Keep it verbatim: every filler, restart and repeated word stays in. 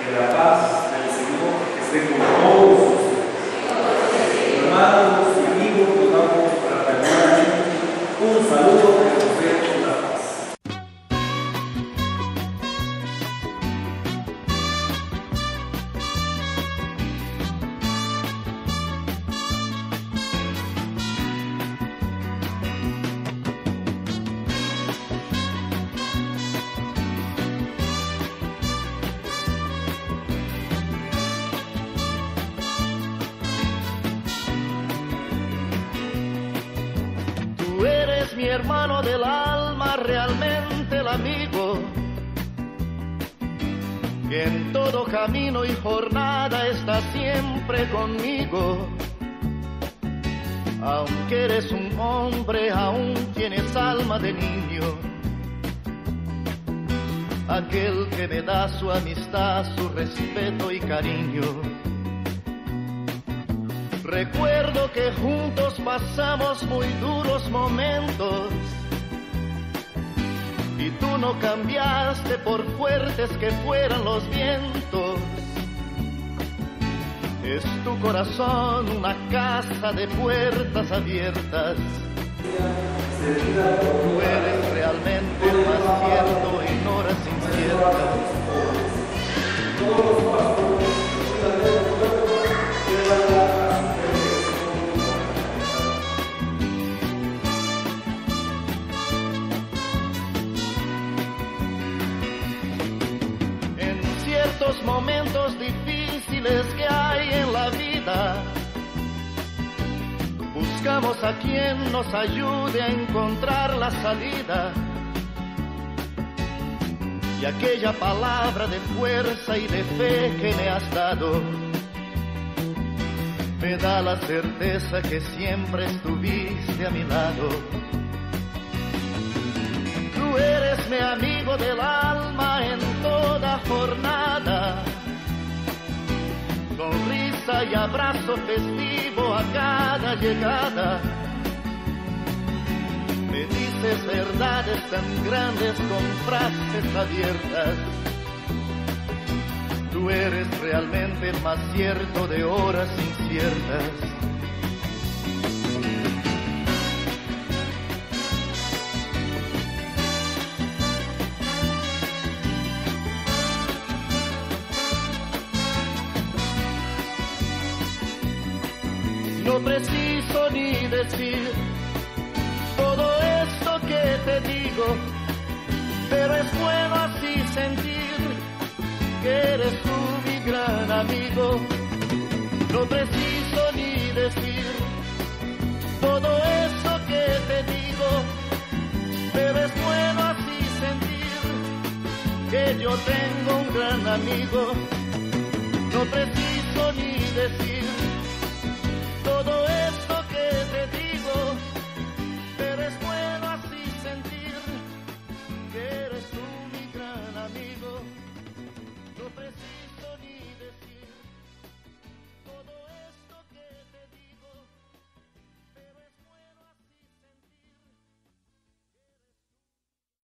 Que la paz del Señor esté con todos ustedes. Hermanos y amigos, nos damos fraternalmente un saludo de José de la Paz. Mi hermano del alma, realmente el amigo, que en todo camino y jornada está siempre conmigo. Aunque eres un hombre, aún tienes alma de niño. Aquel que me da su amistad, su respeto y cariño. Recuerdo que juntos pasamos muy duros momentos y tú no cambiaste por fuertes que fueran los vientos. Es tu corazón una casa de puertas abiertas. Tú eres realmente el más cierto en horas inciertas. Ciertos momentos difíciles que hay en la vida, buscamos a quien nos ayude a encontrar la salida. Y aquella palabra de fuerza y de fe que me has dado me da la certeza que siempre estuviste a mi lado. Tú eres mi amigo del alma en toda jornada, sonrisa y abrazo festivo a cada llegada. Me dices verdades tan grandes con frases abiertas. Tú eres realmente el más cierto de horas inciertas. No preciso ni decir todo esto que te digo, pero es bueno así sentir que eres tú mi gran amigo. No preciso ni decir todo esto que te digo, pero es bueno así sentir que yo tengo un gran amigo. No preciso ni decir